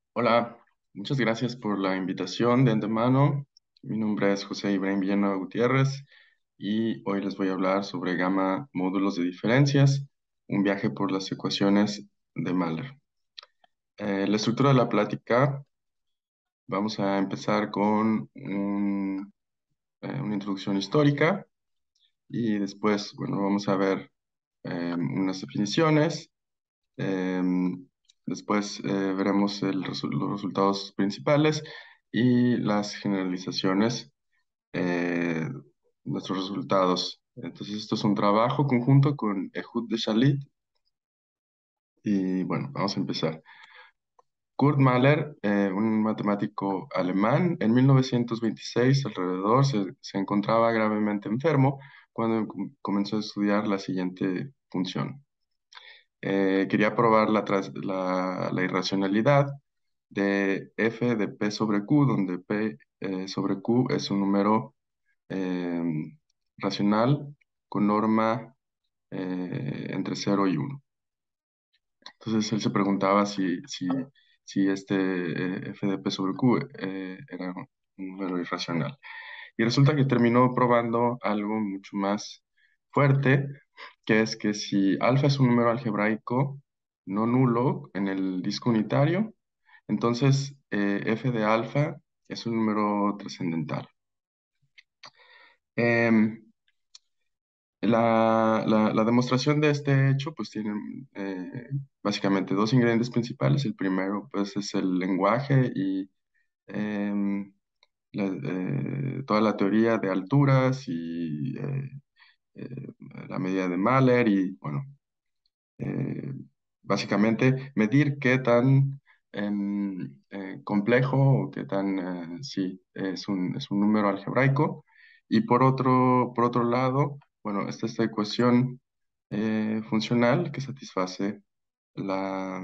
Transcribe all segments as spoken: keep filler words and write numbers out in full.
Hola, muchas gracias por la invitación de antemano. Mi nombre es José Ibrahim Villanueva Gutiérrez y hoy les voy a hablar sobre gamma módulos de diferencias, un viaje por las ecuaciones de Mahler. Eh, la estructura de la plática, vamos a empezar con un- eh, una introducción histórica y después, bueno, vamos a ver eh, unas definiciones. Em, Después eh, veremos el resu- los resultados principales y las generalizaciones, eh, nuestros resultados. Entonces, esto es un trabajo conjunto con Ehud de Shalit y bueno, vamos a empezar. Kurt Mahler, eh, un matemático alemán, en mil novecientos veintiséis alrededor se, se encontraba gravemente enfermo cuando com- comenzó a estudiar la siguiente función. Eh, quería probar la, tras- la, la irracionalidad de f de p sobre q, donde p eh, sobre q es un número eh, racional con norma eh, entre cero y uno. Entonces él se preguntaba si, si, si este eh, f de p sobre q eh, era un número irracional. Y resulta que terminó probando algo mucho más fuerte, que es que si alfa es un número algebraico no nulo en el disco unitario, entonces eh, f de alfa es un número trascendental. Em, la, la- la demostración de este hecho pues tiene eh, básicamente dos ingredientes principales. El primero pues es el lenguaje y em, la- eh, toda la teoría de alturas y eh, eh, la medida de Mahler y, bueno, eh, básicamente medir qué tan em, eh, complejo o qué tan, eh, sí, es un, es un número algebraico. Y por otro, por otro lado, bueno, está esta ecuación eh, funcional que satisface la,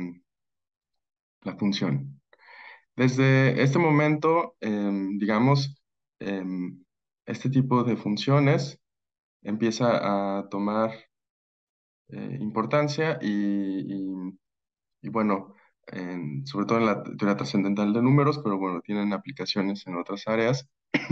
la función. Desde este momento, em, digamos, em, este tipo de funciones empieza a tomar eh, importancia y, y- y bueno, en- sobre todo en la teoría trascendental de números, pero bueno, tienen aplicaciones en otras áreas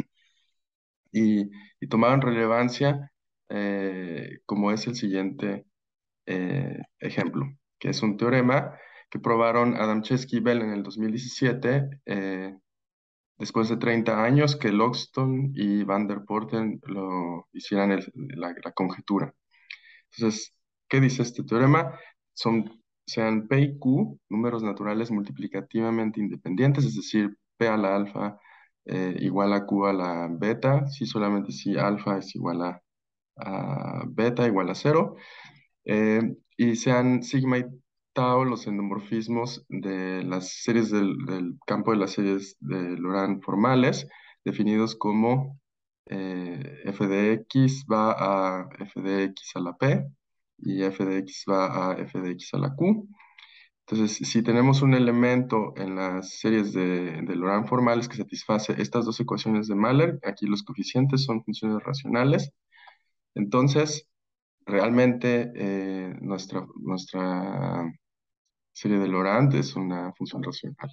y, y tomaron relevancia eh, como es el siguiente eh, ejemplo, que es un teorema que probaron Adamczewski y Bell en el dos mil diecisiete, eh, después de treinta años que Logston y Van der Porten lo hicieran el- la, la conjetura. Entonces, ¿qué dice este teorema? Son, sean P y Q números naturales multiplicativamente independientes, es decir, P a la alfa eh, igual a Q a la beta, si solamente si alfa es igual a, a beta igual a cero, eh, y sean sigma y tau los endomorfismos de las series del, del campo de las series de Laurent formales, definidos como eh, f de x va a f de x a la p y f de x va a f de x a la q. Entonces, si tenemos un elemento en las series de, de Laurent formales que satisface estas dos ecuaciones de Mahler, aquí los coeficientes son funciones racionales, entonces realmente eh, nuestra, nuestra serie de Laurent es una función racional.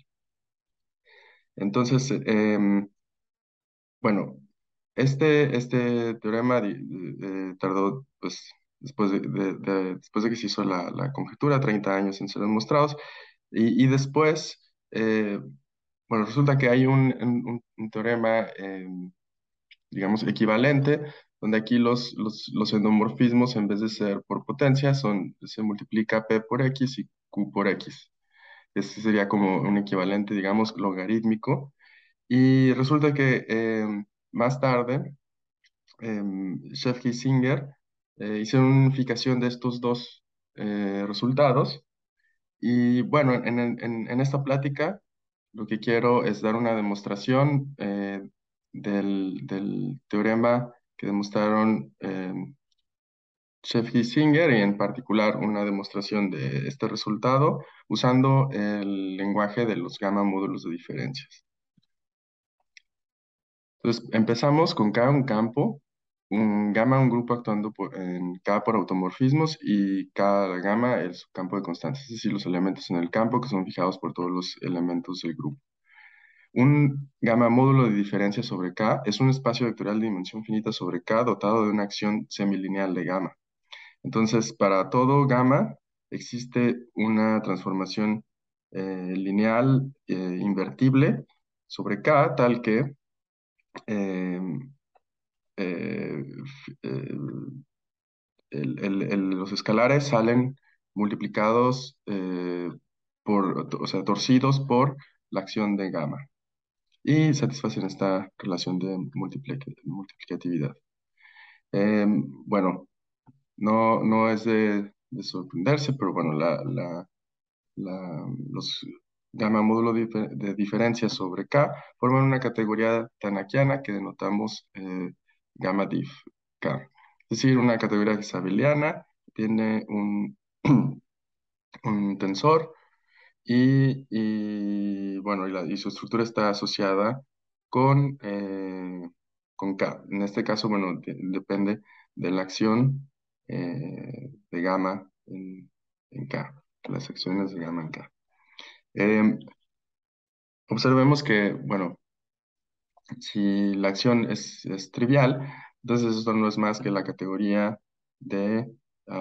Entonces, em, bueno, este, este teorema di- eh, tardó, pues, después de, de- de- después de que se hizo la, la conjetura, treinta años en ser demostrados, y, y después, eh, bueno, resulta que hay un, un- un teorema, em, digamos, equivalente, donde aquí los, los, los endomorfismos, en vez de ser por potencia, son, se multiplica P por X y Q por X. Este sería como un equivalente, digamos, logarítmico. Y resulta que em, más tarde, em, Scheffke y Singer eh, hicieron una unificación de estos dos eh, resultados. Y bueno, en, en- en- en esta plática lo que quiero es dar una demostración eh, del, del teorema que demostraron em, Scheffke y Singer, y en particular una demostración de este resultado usando el lenguaje de los gamma módulos de diferencias. Entonces, empezamos con K, un campo. un gamma, un grupo actuando por- en K por automorfismos y cada gamma es su campo de constancia, es decir, los elementos en el campo que son fijados por todos los elementos del grupo. Un gamma módulo de diferencia sobre K es un espacio vectorial de dimensión finita sobre K dotado de una acción semilineal de gamma. Entonces, para todo gamma existe una transformación eh, lineal eh, invertible sobre K tal que eh, eh, f- eh, el- el- el- los escalares salen multiplicados eh, por, o sea, torcidos por la acción de gamma y satisfacen esta relación de multiplic- multiplicatividad. Eh, bueno, no, no es de, de sorprenderse, pero bueno, la, la- la- los gamma módulo dife- de diferencia sobre K forman una categoría tanakiana que denotamos eh, gamma diff K. Es decir, una categoría isabeliana tiene un, un tensor y, y, bueno, y, la- y su estructura está asociada con, eh, con K. En este caso, bueno, de- depende de la acción eh, de gamma en, en K, las acciones de gamma en K. Eh, Observemos que, bueno, si la acción es, es trivial, entonces esto no es más que la categoría de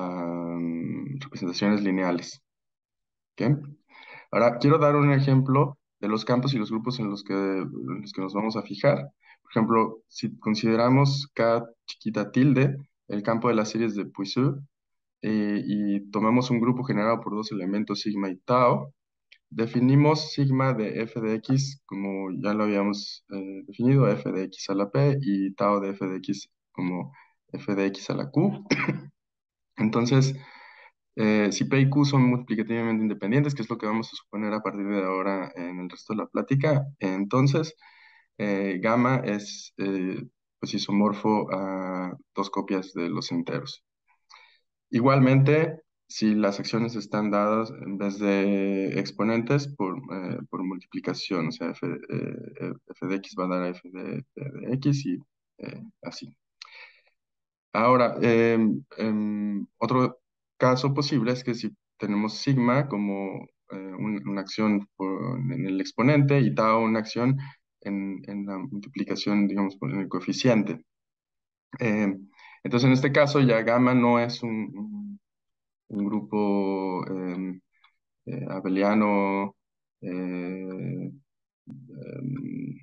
am, representaciones lineales. ¿Ok? Ahora, quiero dar un ejemplo de los campos y los grupos en los que, en los que nos vamos a fijar. Por ejemplo, si consideramos K chiquita tilde, el campo de las series de Puiseux, eh, y tomamos un grupo generado por dos elementos sigma y tau, definimos sigma de f de x como ya lo habíamos eh, definido, f de x a la p y tau de f de x como f de x a la q. Entonces, eh, si P y Q son multiplicativamente independientes, que es lo que vamos a suponer a partir de ahora en el resto de la plática, entonces eh, gamma es eh, pues isomorfo a dos copias de los enteros. Igualmente, si las acciones están dadas en vez de exponentes por, eh, por multiplicación, o sea, f, eh, f de x va a dar a f de, de x y eh, así. Ahora, em, em, otro caso posible es que si tenemos sigma como eh, un- una acción por- en el exponente y tau una acción en, en la multiplicación, digamos, por el coeficiente. Em, entonces, en este caso, ya gamma no es un, un- un grupo em, eh, abeliano eh, em,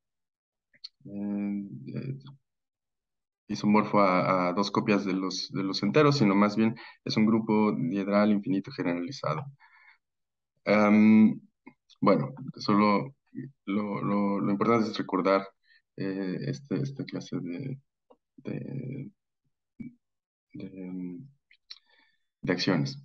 em, isomorfo a, a dos copias de los, de los enteros, sino más bien es un grupo diedral infinito generalizado. Em, bueno, solo lo, lo- lo importante es recordar eh, este, esta clase de, de, de, em, de acciones.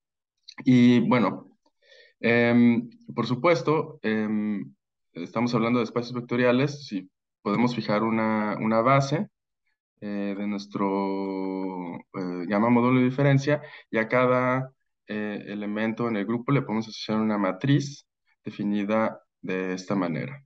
Y bueno, em, por supuesto, em, estamos hablando de espacios vectoriales, si podemos fijar una, una base eh, de nuestro eh, gamma módulo de diferencia y a cada eh, elemento en el grupo le podemos asociar una matriz definida de esta manera.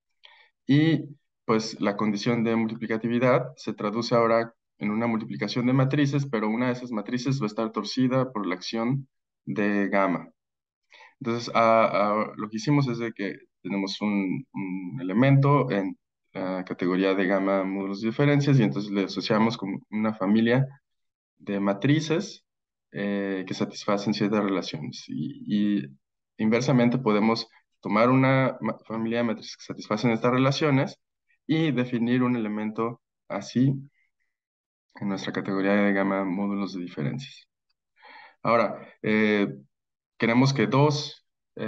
Y pues la condición de multiplicatividad se traduce ahora en una multiplicación de matrices, pero una de esas matrices va a estar torcida por la acción de gamma. Entonces, a- a- lo que hicimos es de que tenemos un, un elemento en la categoría de gamma módulos de diferencias y entonces le asociamos con una familia de matrices eh, que satisfacen ciertas relaciones. Y, y inversamente podemos tomar una ma- familia de matrices que satisfacen estas relaciones y definir un elemento así en nuestra categoría de gamma módulos de diferencias. Ahora, eh, queremos que dos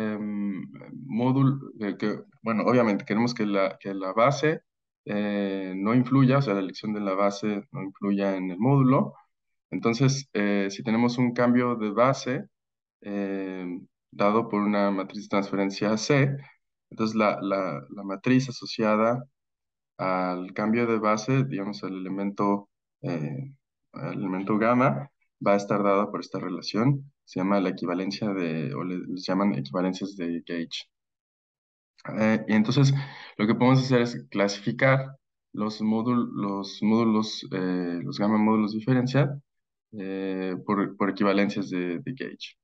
módulos, que, bueno, obviamente queremos que la, que la base eh, no influya, o sea, la elección de la base no influya en el módulo. Entonces, eh, si tenemos un cambio de base eh, dado por una matriz de transferencia C, entonces la, la, la matriz asociada al cambio de base, digamos, al elemento, eh, al elemento gamma, va a estar dada por esta relación. Se llama la equivalencia de, o le, les llaman equivalencias de Gauge. Eh, y entonces, lo que podemos hacer es clasificar los módulos, los módulos, eh, los gamma módulos diferencial eh, por, por equivalencias de, de gauge.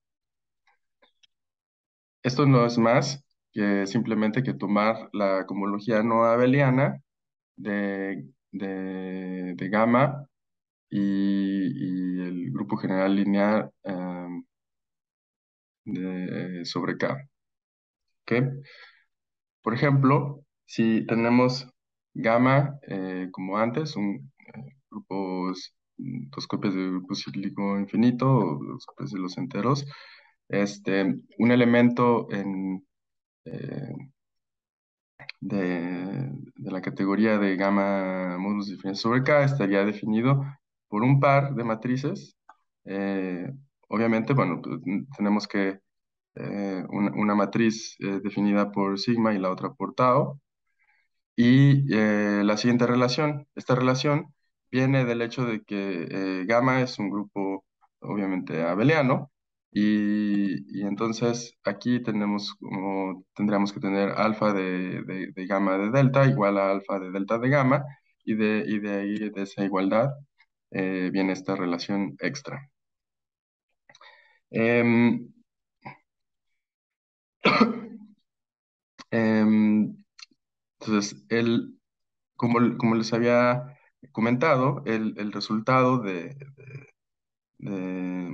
Esto no es más que simplemente que tomar la cohomología no abeliana de, de, de gamma y, y el grupo general lineal em, de- sobre K. ¿Ok? Por ejemplo, si tenemos gamma eh, como antes, un eh, grupo, dos copias del grupo cíclico infinito, o dos copias de los enteros, este, un elemento en, eh, de, de la categoría de gamma módulos diferenciales sobre K estaría definido por un par de matrices. Eh, obviamente, bueno, pues, tenemos que eh, una, una matriz eh, definida por sigma y la otra por tau. Y eh, la siguiente relación, esta relación viene del hecho de que eh, gamma es un grupo obviamente abeliano y, y entonces aquí tenemos como, tendríamos que tener alfa de, de- de gamma de delta igual a alfa de delta de gamma y de, y de ahí de esa igualdad eh, viene esta relación extra. Em, em, entonces, el, como, como les había comentado, el, el resultado de, de,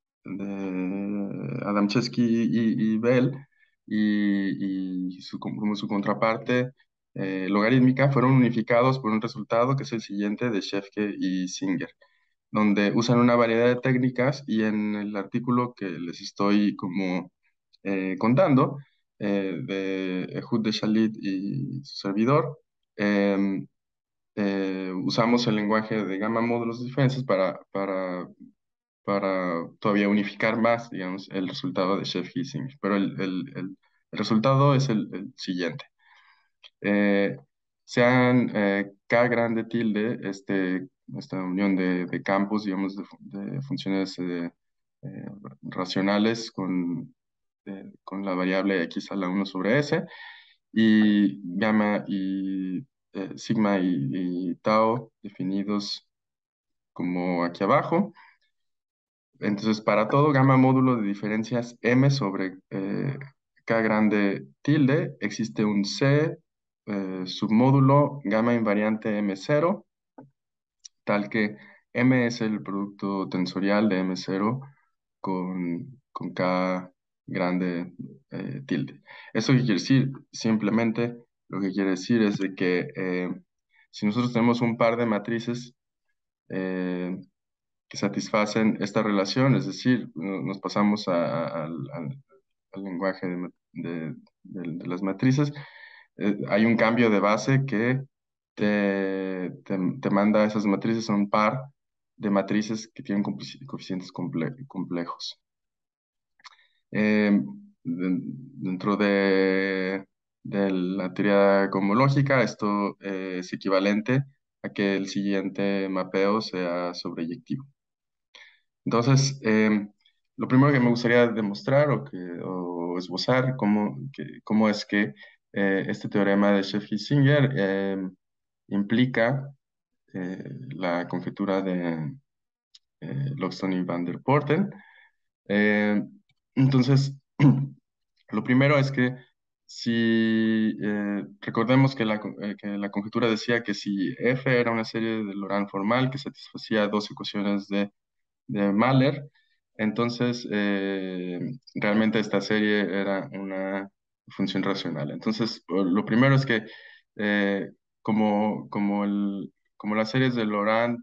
de Adamczewski y, y Bell y, y su, como su contraparte eh, logarítmica fueron unificados por un resultado que es el siguiente de Schefke y Singer, donde usan una variedad de técnicas y en el artículo que les estoy como eh, contando, eh, de Ehud de Shalit y su servidor, em, eh, usamos el lenguaje de gamma módulos de diferencias para, para, para todavía unificar más, digamos, el resultado de Sheff-Hissing. Pero el, el- el- el resultado es el, el siguiente. Eh, Sean eh, K grande tilde, este, esta unión de, de campos, digamos, de, fu- de funciones eh, eh, racionales con, eh, con la variable x a la uno sobre s, y gamma y eh, sigma y, y tau definidos como aquí abajo. Entonces, para todo gamma módulo de diferencias m sobre eh, k grande tilde, existe un c eh, submódulo gamma invariante m cero, tal que m es el producto tensorial de m cero con, con k grande eh, tilde. ¿Eso qué quiere decir? Simplemente lo que quiere decir es de que eh, si nosotros tenemos un par de matrices eh, que satisfacen esta relación, es decir, no- nos pasamos a- a- al, al- al lenguaje de, ma- de- de- de las matrices, eh, hay un cambio de base que te, te, te manda a esas matrices a un par de matrices que tienen coefici- coeficientes comple- complejos. Eh, de- Dentro de, de la teoría cosmológica, esto eh, es equivalente a que el siguiente mapeo sea sobreyectivo. Entonces, eh, lo primero que me gustaría demostrar o, que, o esbozar cómo, que- cómo es que eh, este teorema de Sheff-Hisinger eh, implica eh, la conjetura de eh, Loxton y van der Porten. Eh, entonces, lo primero es que si eh, recordemos que la, co- eh, que la conjetura decía que si F era una serie de Laurent formal que satisfacía dos ecuaciones de de Mahler. Entonces, eh, realmente esta serie era una función racional. Entonces, o- lo primero es que eh, como, como, el, como las series de Laurent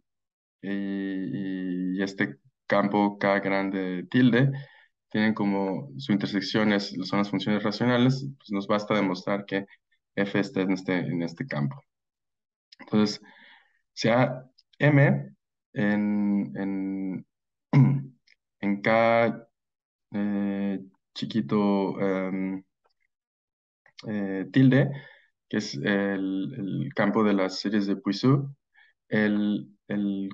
y, y este campo K grande tilde tienen como su intersección es- son las funciones racionales, pues nos basta demostrar que F está en este, en este campo. Entonces, sea M en, en, en K eh, chiquito em, eh, tilde, que es el, el campo de las series de Puiseux, el, el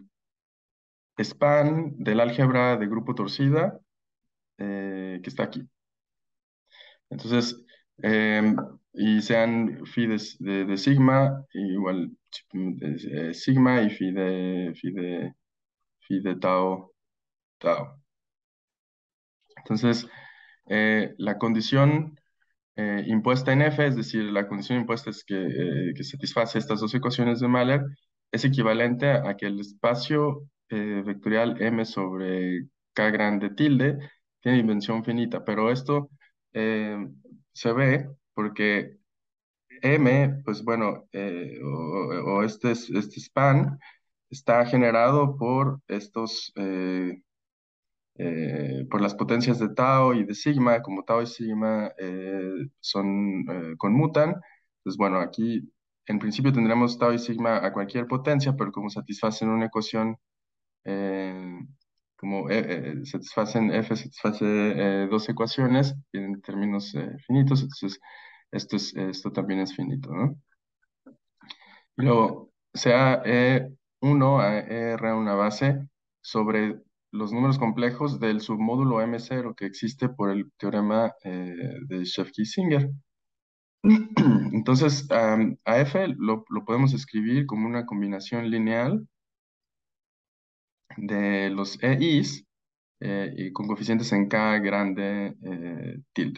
span del álgebra de grupo torcida eh, que está aquí. Entonces, Em, y sean phi de, de- de sigma, igual eh, sigma y phi de, phi de, phi de tau, tau. Entonces, eh, la condición eh, impuesta en F, es decir, la condición impuesta es que, eh, que satisface estas dos ecuaciones de Mahler, es equivalente a que el espacio eh, vectorial M sobre K grande tilde tiene dimensión finita, pero esto eh, se ve porque M, pues bueno, eh, o, o este, es- este span está generado por estos, eh, eh, por las potencias de tau y de sigma, como tau y sigma eh, son, eh, conmutan. Pues bueno, aquí en principio tendremos tau y sigma a cualquier potencia, pero como satisfacen una ecuación, eh, como eh, eh, satisfacen F, satisface eh, dos ecuaciones en términos eh, finitos, entonces esto, es, esto también es finito, ¿no? Y luego, sea E uno a E R una base sobre los números complejos del submódulo M cero que existe por el teorema eh, de Schoeffer-Singer. Entonces, am, a F lo, lo podemos escribir como una combinación lineal de los E Is eh, y con coeficientes en K grande eh, tilde.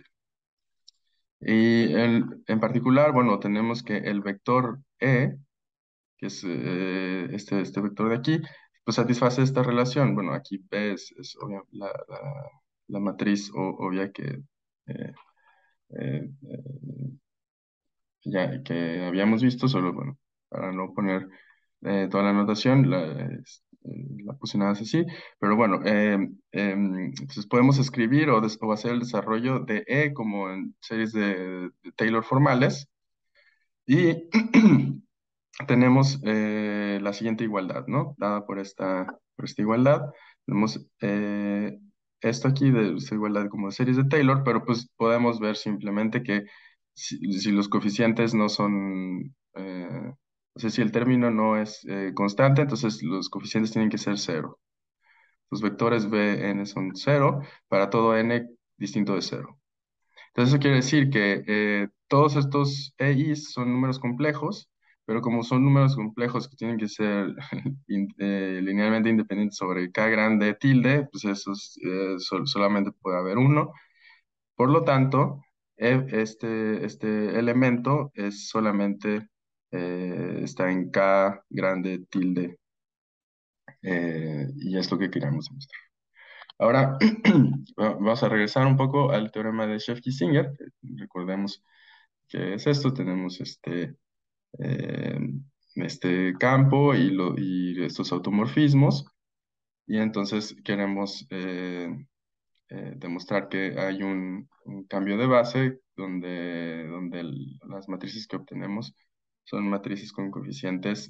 Y el- en particular, bueno, tenemos que el vector E que es eh, este, este vector de aquí, pues satisface esta relación. Bueno, aquí P es, es obvia- la, la- la matriz o- obvia que, eh, eh, eh, ya, que habíamos visto, solo, bueno, para no poner eh, toda la notación, la, es- eh, la puse nada más así, pero bueno, eh, em, entonces podemos escribir o, des- o hacer el desarrollo de E como en series de, de Taylor formales, y tenemos eh, la siguiente igualdad, ¿no? Dada por esta, por esta igualdad, tenemos eh, esto aquí de esta igualdad como series de Taylor, pero pues podemos ver simplemente que si, si los coeficientes no son, eh, o sea, si el término no es eh, constante, entonces los coeficientes tienen que ser cero. Los vectores B n son cero para todo n distinto de cero. Entonces eso quiere decir que eh, todos estos E Is son números complejos, pero como son números complejos que tienen que ser in- eh, linealmente independientes sobre K grande tilde, pues esos eh, sol- solamente puede haber uno. Por lo tanto, e- este, este elemento es solamente eh, está en K grande tilde eh, y es lo que queríamos demostrar. Ahora va- vamos a regresar un poco al teorema de Schoeffer-Singer. Recordemos que es esto, tenemos este, eh, este campo y, lo- y estos automorfismos, y entonces queremos eh, eh, demostrar que hay un, un cambio de base donde, donde el- las matrices que obtenemos son matrices con coeficientes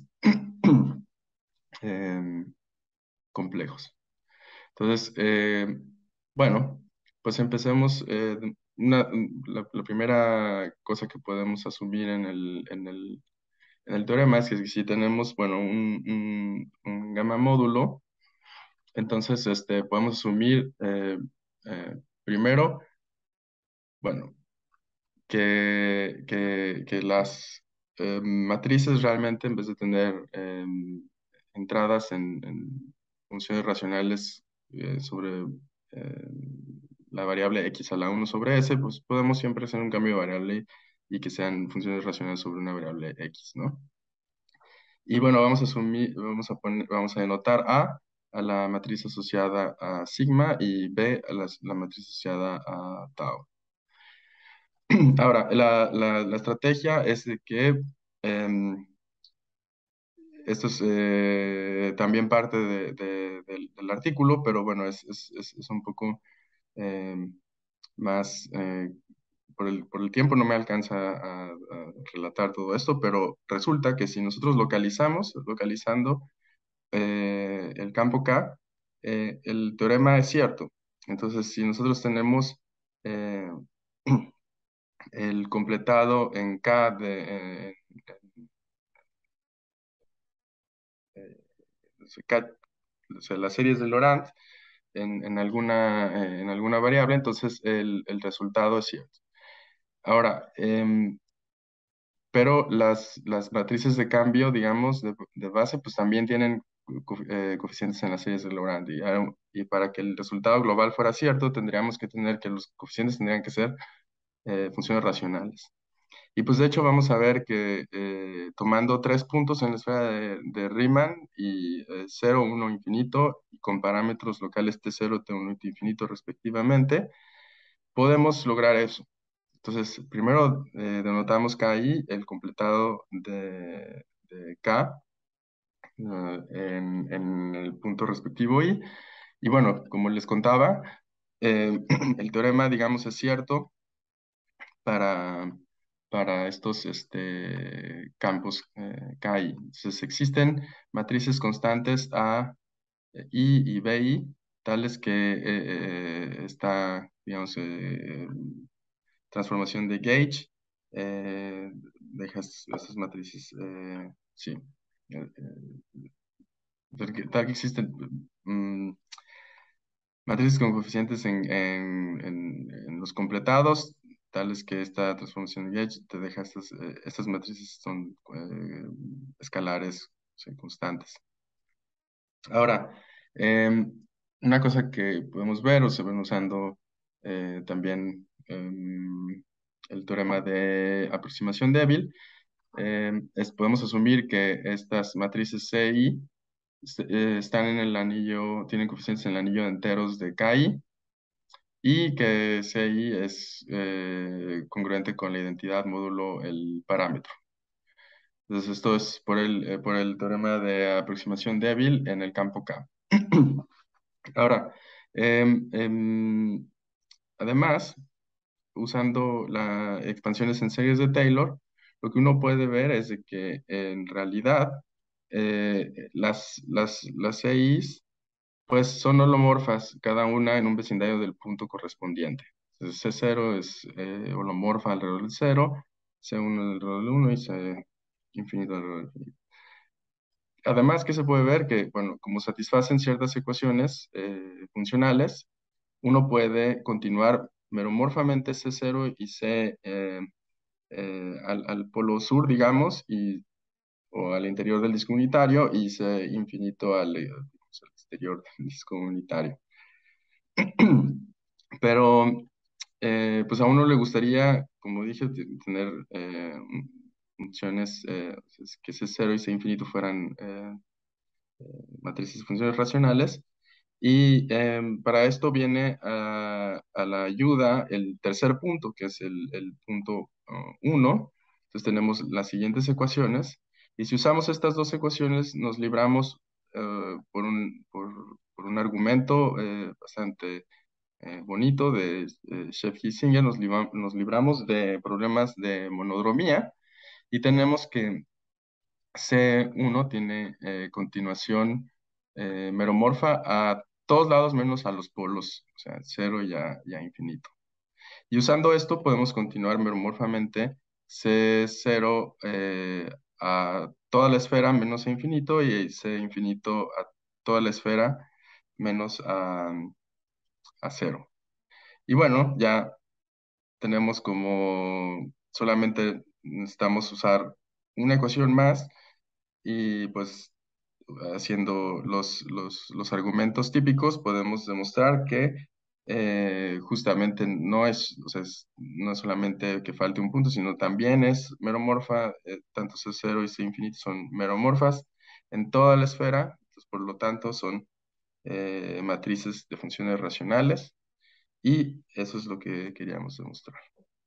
em, complejos. Entonces, eh, bueno, pues empecemos. Eh, una- la, la primera cosa que podemos asumir en el, en el En el teorema es que si tenemos, bueno, un, un- un gamma módulo, entonces este, podemos asumir eh, eh, primero, bueno, que, que- que las eh, matrices realmente en vez de tener eh, entradas en, en funciones racionales eh, sobre eh, la variable x a la uno sobre s, pues podemos siempre hacer un cambio de variable y que sean funciones racionales sobre una variable x, ¿no? Y bueno, vamos a asumir, vamos a poner, vamos a denotar A a la matriz asociada a sigma y B a las- la, matriz asociada a tau. Ahora, la, la- la estrategia es de que em, esto es eh, también parte de- de- del, del artículo, pero bueno, es, es- es- es un poco em, más, eh, por el, por el tiempo no me alcanza a, a relatar todo esto, pero resulta que si nosotros localizamos, localizando eh, el campo K, eh, el teorema es cierto. Entonces, si nosotros tenemos eh, el completado en K de eh, eh, K, o sea, las series de Laurent en, en alguna, eh, en alguna variable, entonces el, el resultado es cierto. Ahora, em, pero las, las matrices de cambio, digamos, de, de base, pues también tienen co- eh, coeficientes en las series de Lorentz. Y, ah, y para que el resultado global fuera cierto, tendríamos que tener que los coeficientes tendrían que ser eh, funciones racionales. Y pues de hecho vamos a ver que eh, tomando tres puntos en la esfera de, de Riemann y eh, cero, uno, infinito, y con parámetros locales T cero, T uno y infinito respectivamente, podemos lograr eso. Entonces, primero eh, denotamos Ki, el completado de, de K eh, en, en el punto respectivo I. Y bueno, como les contaba, eh, el teorema, digamos, es cierto para, para estos este, campos eh, K I. Entonces, existen matrices constantes A, I y B I, tales que eh, eh, esta, digamos, eh, transformación de gauge, eh, dejas esas matrices, eh, sí, eh, eh, tal que, tal que existen mm, matrices con coeficientes en, en- en- en los completados, tales que esta transformación de gauge te deja estas, eh, estas matrices son eh, escalares, o sea, constantes. Ahora, em, una cosa que podemos ver o se ven usando eh, también em, el teorema de aproximación débil, em, es, podemos asumir que estas matrices C I est- eh, están en el anillo, tienen coeficientes en el anillo de enteros de K I y que C I es eh, congruente con la identidad módulo el parámetro. Entonces, esto es por el, eh, por el teorema de aproximación débil en el campo K. Ahora, em, em, además, usando las expansiones en series de Taylor, lo que uno puede ver es de que en realidad eh, las, las, las C Is pues son holomorfas, cada una en un vecindario del punto correspondiente. Entonces, C cero es eh, holomorfa alrededor del cero, C uno alrededor del uno y C infinito alrededor del infinito. Además, que se puede ver que, bueno, como satisfacen ciertas ecuaciones eh, funcionales, uno puede continuar meromórfamente C cero y C eh, eh, al, al polo sur, digamos, y, o al interior del disco unitario y C infinito al, eh, digamos, al exterior del disco unitario. Pero, eh, pues a uno le gustaría, como dije, te- tener eh, funciones eh, que C cero y C infinito fueran eh, matrices de funciones racionales. Y em, para esto viene a, a la ayuda el tercer punto, que es el, el punto uno. Entonces tenemos las siguientes ecuaciones. Y si usamos estas dos ecuaciones, nos libramos eh, por un, por, por un argumento eh, bastante eh, bonito de eh, Sheff-Hisinger, nos, libra- nos libramos de problemas de monodromía y tenemos que C uno tiene eh, continuación eh, meromorfa a todos lados menos a los polos, o sea, cero y a, y a infinito. Y usando esto podemos continuar meromorfamente C cero eh, a toda la esfera menos a infinito y C infinito a toda la esfera menos a, a cero. Y bueno, ya tenemos como solamente necesitamos usar una ecuación más y pues haciendo los, los, los argumentos típicos, podemos demostrar que eh, justamente no es, o sea, es- no es solamente que falte un punto, sino también es meromorfa, eh, tanto C cero y C infinito son meromorfas en toda la esfera, entonces, por lo tanto son eh, matrices de funciones racionales y eso es lo que queríamos demostrar.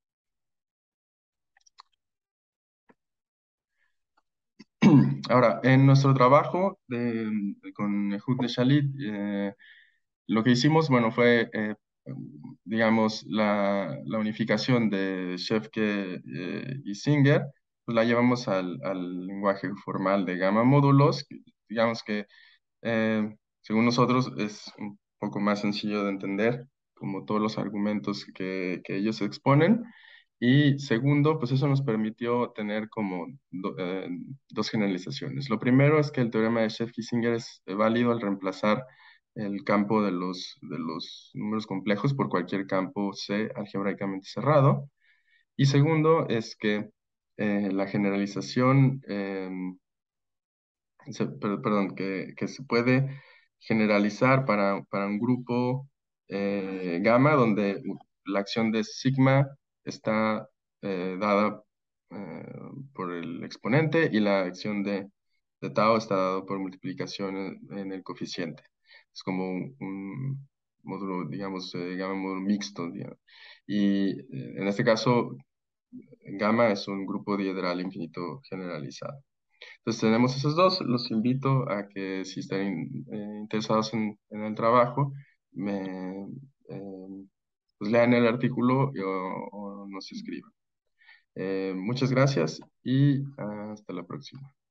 Ahora, en nuestro trabajo de- con Ehud de Shalit, eh, lo que hicimos, bueno, fue, eh, digamos, la, la unificación de Schefke eh, y Singer, pues la llevamos al, al lenguaje formal de gamma módulos. Digamos que, eh, según nosotros, es un poco más sencillo de entender, como todos los argumentos que, que ellos exponen. Y segundo, pues eso nos permitió tener como do- eh, dos generalizaciones. Lo primero es que el teorema de Schefke-Singer es válido al reemplazar el campo de los, de los números complejos por cualquier campo C algebraicamente cerrado. Y segundo es que eh, la generalización, em, se- per- perdón, que, que se puede generalizar para, para un grupo eh, gamma donde la acción de sigma está eh, dada eh, por el exponente y la acción de, de tau está dada por multiplicación en, en el coeficiente. Es como un, un módulo, digamos, eh, gamma módulo mixto, digamos. Y eh, en este caso, gamma es un grupo dihedral infinito generalizado. Entonces tenemos esos dos. Los invito a que si están eh, interesados en, en el trabajo, me eh, pues lean el artículo y- o, o nos escriban. Eh, muchas gracias y hasta la próxima.